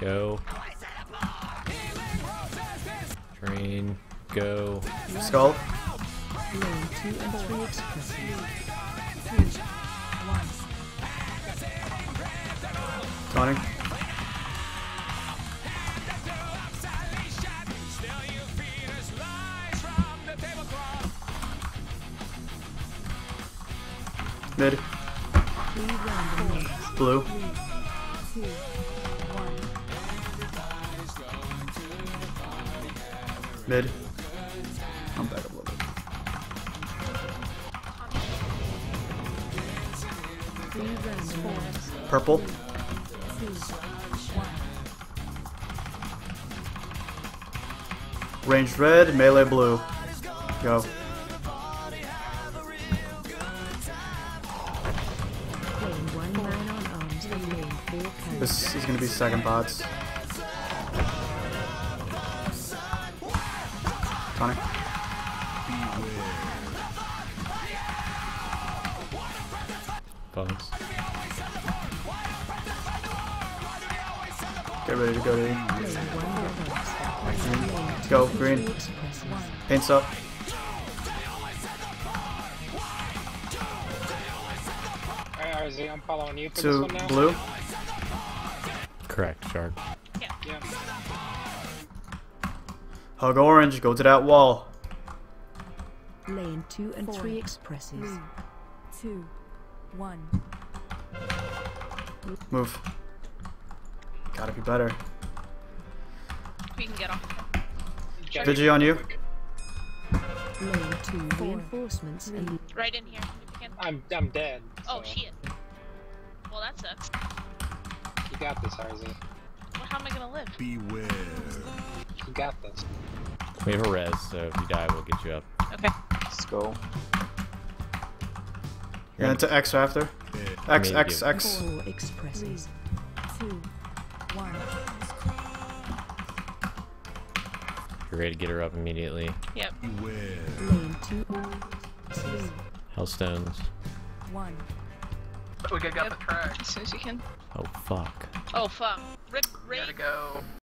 Go. Train. Go. Skull. Lane 2 and 3 expressing. 3, 1. Taunting. Mid. 3 random names. Blue. 3, 2, 1. Mid. I'm back up a little bit. 3 random names. Purple. 2, 1. Ranged red. Melee blue. Go. Playing 1 man on arms and lane 4 carry. This is gonna be second bots. Taunting. Phones. Get ready to go to Lane 1 reverse. Go, Lane 2 green. and 3 expresses. Paints up. Alright, RZ, I'm following you for this To one now. blue. Correct, Shark. Yeah. Hug orange. Go to that wall. Lane 2 and 3 4, expresses. 3, 2, 1. Move. Gotta be better. We can get off. Vigi on you. Lane 2 4, reinforcements and Right in here. If you can. I'm dead. Oh, so shit. Well, that sucks. You got this, RZ. Well, how am I gonna live? Beware. You got this. We have a res, so if you die, we'll get you up. Okay. Let's go. You're into X after. X, Maybe X, do. X. 4 expresses. 2, 1. You're ready to get her up immediately. Yep. Beware. Lane 2 3, Hellstones. 1. We gotta get Yep. the track. As soon as you can. Oh, fuck. Oh, fuck. Rip, Gotta raid. go.